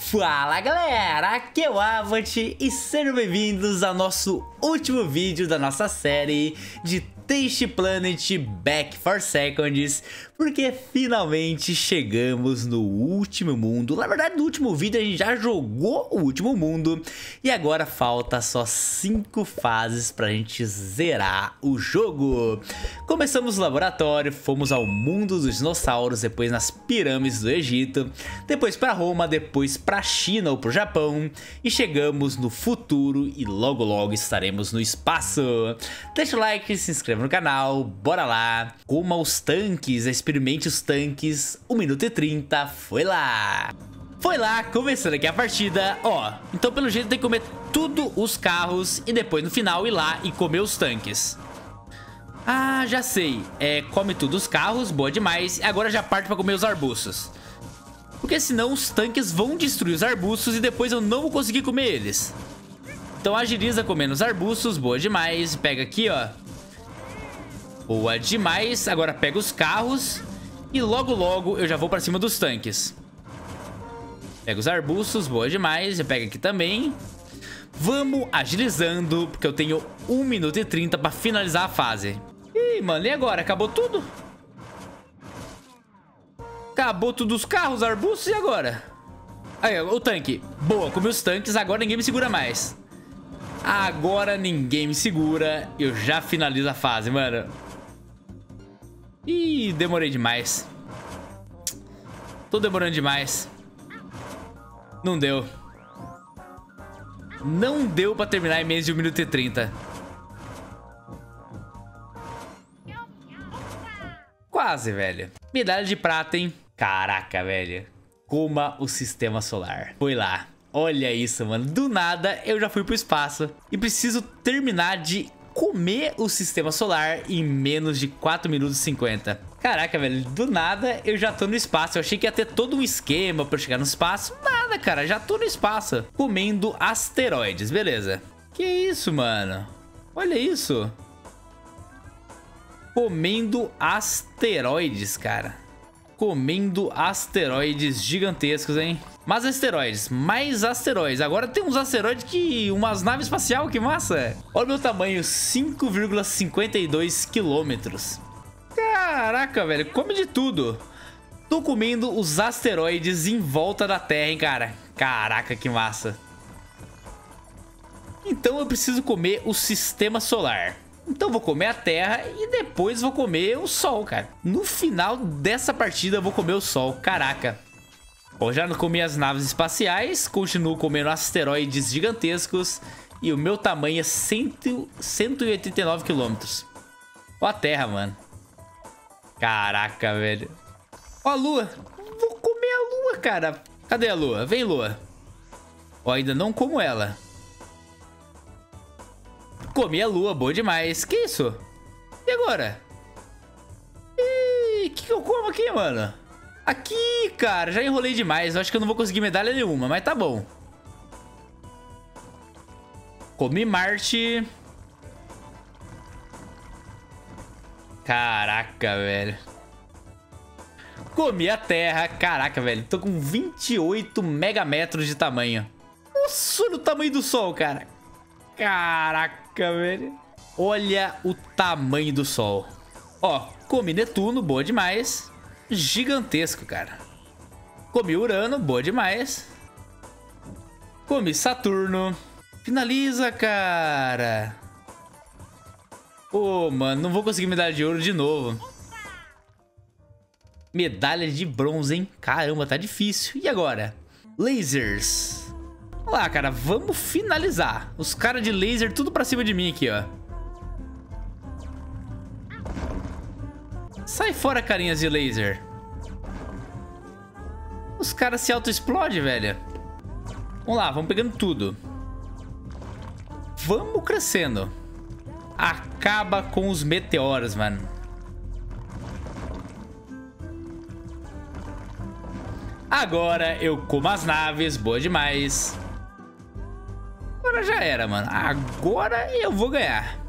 Fala galera, aqui é o Avant e sejam bem-vindos ao nosso último vídeo da nossa série de Taste Planet Back 4 Seconds, porque finalmente chegamos no último mundo. Na verdade, no último vídeo a gente já jogou o último mundo e agora falta só 5 fases pra gente zerar o jogo. Começamos no laboratório, fomos ao mundo dos dinossauros, depois nas pirâmides do Egito, depois pra Roma, depois pra China ou pro Japão e chegamos no futuro e logo logo estaremos no espaço. Deixa o like, se inscreva no canal, bora lá. Coma os tanques, experimente os tanques. 1 minuto e 30, foi lá. Foi lá, começando aqui a partida. Ó, então pelo jeito tem que comer tudo os carros e depois no final ir lá e comer os tanques. Ah, já sei. Come tudo os carros, boa demais. E agora já parte pra comer os arbustos. Porque senão os tanques vão destruir os arbustos e depois eu não vou conseguir comer eles. Então agiliza comendo os arbustos, boa demais. Pega aqui, ó. Boa demais. Agora pega os carros e logo logo eu já vou pra cima dos tanques. Pega os arbustos, boa demais. Eu pego aqui também. Vamos agilizando, porque eu tenho 1 minuto e 30 pra finalizar a fase. Ih, mano, e agora? Acabou tudo? Acabou tudo os carros, arbustos, e agora? Aí, o tanque. Boa, comi os tanques, agora ninguém me segura mais. Agora ninguém me segura. Eu já finalizo a fase, mano. Ih, demorei demais. Tô demorando demais. Não deu. Não deu pra terminar em menos de 1 minuto e 30. Quase, velho. Medalha de prata, hein? Caraca, velho. Coma o sistema solar. Foi lá. Olha isso, mano. Do nada, eu já fui pro espaço. E preciso terminar de comer o sistema solar em menos de 4 minutos e 50. Caraca, velho. Do nada, eu já tô no espaço. Eu achei que ia ter todo um esquema pra eu chegar no espaço. Nada, cara. Já tô no espaço. Comendo asteroides. Beleza. Que isso, mano? Olha isso. Comendo asteroides, cara. Comendo asteroides gigantescos, hein? Mas asteroides, mais asteroides. Agora tem uns asteroides que... umas naves espaciais, que massa. Olha o meu tamanho, 5,52 quilômetros. Caraca, velho, come de tudo. Tô comendo os asteroides em volta da Terra, hein, cara. Caraca, que massa. Então eu preciso comer o sistema solar. Então vou comer a Terra e depois vou comer o Sol, cara. No final dessa partida eu vou comer o Sol, caraca. Bom, já não comi as naves espaciais, continuo comendo asteroides gigantescos. E o meu tamanho é 189 quilômetros. Ó a Terra, mano. Caraca, velho. Ó a Lua. Vou comer a Lua, cara. Cadê a Lua? Vem, Lua. Ó, ainda não como ela. Comi a Lua, boa demais. Que isso? E agora? Ih, que eu como aqui, mano? Aqui, cara, já enrolei demais. Eu acho que eu não vou conseguir medalha nenhuma, mas tá bom. Comi Marte. Caraca, velho. Comi a Terra. Caraca, velho. Tô com 28 megametros de tamanho. Nossa, olha o tamanho do Sol, cara. Caraca, velho. Olha o tamanho do Sol. Ó, comi Netuno, boa demais. Gigantesco, cara. Comi Urano, boa demais. Comi Saturno. Finaliza, cara. Pô, mano, não vou conseguir medalha de ouro de novo. Medalha de bronze, hein? Caramba, tá difícil. E agora? Lasers. Vamos lá, cara, vamos finalizar. Os caras de laser tudo pra cima de mim aqui, ó. Sai fora, carinhas de laser. Os caras se auto-explodem, velho. Vamos lá, vamos pegando tudo. Vamos crescendo. Acaba com os meteoros, mano. Agora eu como as naves, boa demais. Agora já era, mano. Agora eu vou ganhar.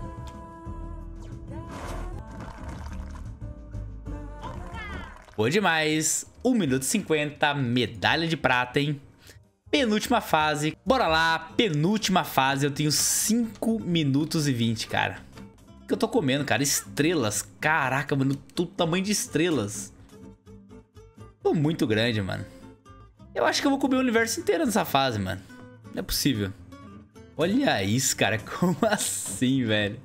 Boa demais. 1 minuto e 50. Medalha de prata, hein? penúltima fase. Bora lá, penúltima fase. Eu tenho 5 minutos e 20, cara. O que eu tô comendo, cara? Estrelas. Caraca, mano, todo tamanho de estrelas. Tô muito grande, mano. Eu acho que eu vou comer o universo inteiro nessa fase, mano. Não é possível. Olha isso, cara. Como assim, velho?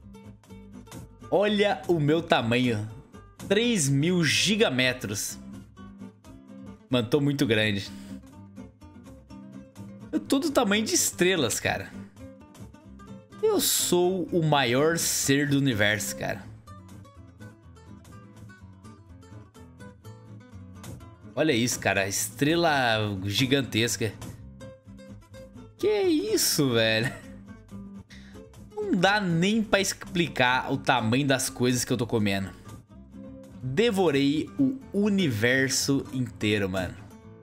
Olha o meu tamanho. 3.000 gigametros. Mano, tô muito grande. Eu tô do tamanho de estrelas, cara. Eu sou o maior ser do universo, cara. Olha isso, cara. Estrela gigantesca. Que isso, velho? Não dá nem pra explicar o tamanho das coisas que eu tô comendo. Devorei o universo inteiro, mano.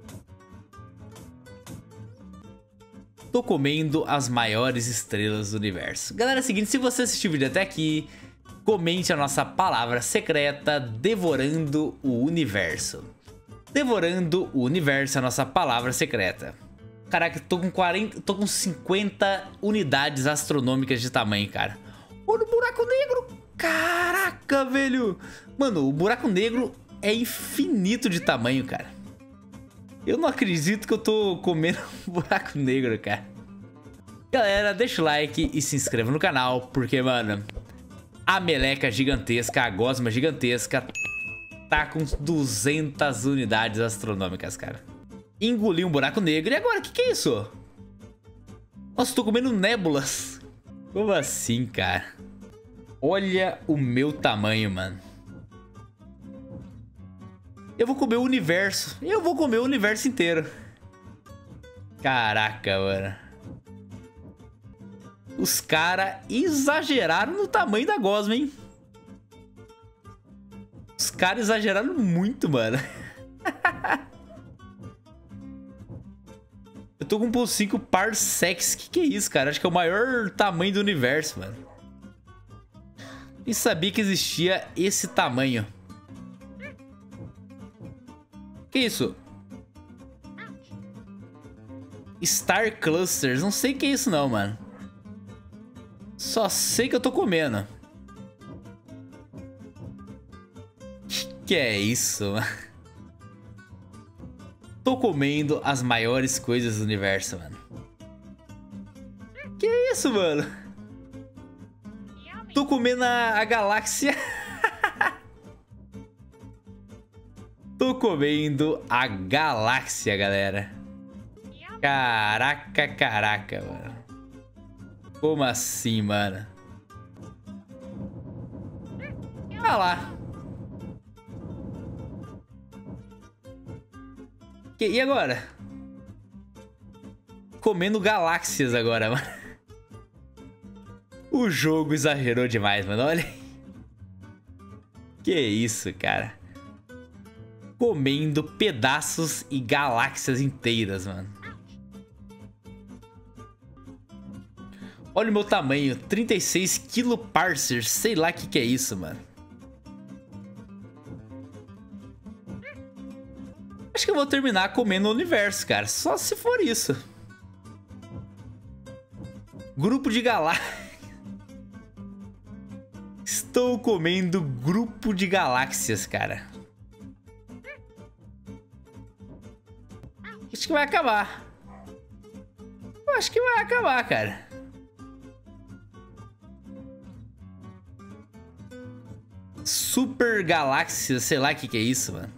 Tô comendo as maiores estrelas do universo. Galera, é o seguinte, se você assistiu o vídeo até aqui, comente a nossa palavra secreta, devorando o universo. Devorando o universo é a nossa palavra secreta. Caraca, tô com 50 unidades astronômicas de tamanho, cara. Olha o buraco negro. Caraca, velho. Mano, o buraco negro é infinito de tamanho, cara. Eu não acredito que eu tô comendo um buraco negro, cara. Galera, deixa o like e se inscreva no canal, porque, mano, a meleca gigantesca, a gosma gigantesca, tá com 200 unidades astronômicas, cara. Engoli um buraco negro. E agora, o que é isso? Nossa, tô comendo nébulas. Como assim, cara? Olha o meu tamanho, mano. Eu vou comer o universo. Eu vou comer o universo inteiro. Caraca, mano. Os caras exageraram no tamanho da gosma, hein? Os caras exageraram muito, mano. Eu tô com 1.5 parsecs. Que é isso, cara? Acho que é o maior tamanho do universo, mano. Nem sabia que existia esse tamanho. Que isso? Star Clusters. Não sei o que é isso não, mano. Só sei que eu tô comendo. Que é isso, mano? Tô comendo as maiores coisas do universo, mano. Que é isso, mano? Tô comendo a galáxia. Tô comendo a galáxia, galera. Caraca, caraca, mano. Como assim, mano? Olha lá. E agora? Comendo galáxias agora, mano. O jogo exagerou demais, mano. Olha. Que isso, cara. Comendo pedaços e galáxias inteiras, mano. Olha o meu tamanho, 36 kiloparsers. Sei lá o que é isso, mano. Acho que eu vou terminar comendo o universo, cara. Só se for isso. Grupo de galáxias. Estou comendo grupo de galáxias, cara. Acho que vai acabar. Eu acho que vai acabar, cara. Super galáxias, sei lá o que é isso, mano.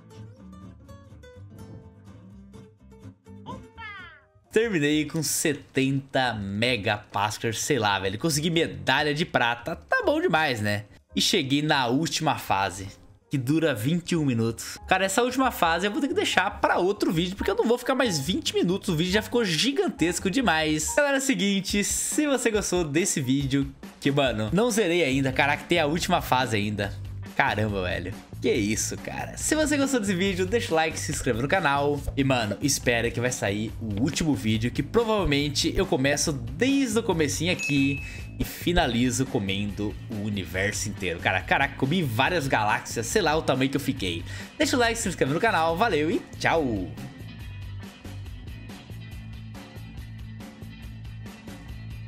Terminei com 70 megapaskers, sei lá, velho. Consegui medalha de prata, tá bom demais, né? E cheguei na última fase, que dura 21 minutos. Cara, essa última fase eu vou ter que deixar pra outro vídeo, porque eu não vou ficar mais 20 minutos. O vídeo já ficou gigantesco demais. Galera, é o seguinte, se você gostou desse vídeo, que, mano, não zerei ainda. Caraca, tem a última fase ainda. Caramba, velho. Que isso, cara. Se você gostou desse vídeo, deixa o like, se inscreva no canal. E, mano, espera que vai sair o último vídeo, que provavelmente eu começo desde o comecinho aqui e finalizo comendo o universo inteiro. Caraca, comi várias galáxias, sei lá o tamanho que eu fiquei. Deixa o like, se inscreva no canal. Valeu e tchau!